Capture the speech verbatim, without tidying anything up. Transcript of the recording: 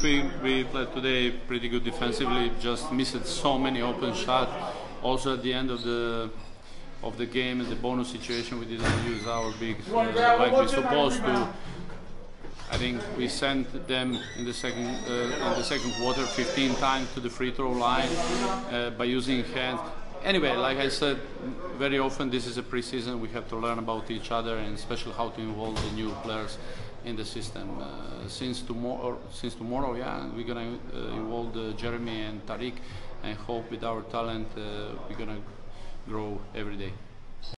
we, we played today pretty good defensively, just missed so many open shots. Also at the end of the of the game, in the bonus situation, we didn't use our bigs uh, like we're supposed to. I think we sent them in the second uh, in the second quarter fifteen times to the free throw line uh, by using hands. Anyway, like I said, very often this is a preseason. We have to learn about each other and especially how to involve the new players in the system. Uh, since tomorrow, since tomorrow, yeah, we're gonna uh, involve uh, Jeremy and Tariq, and hope with our talent uh, we're gonna grow every day.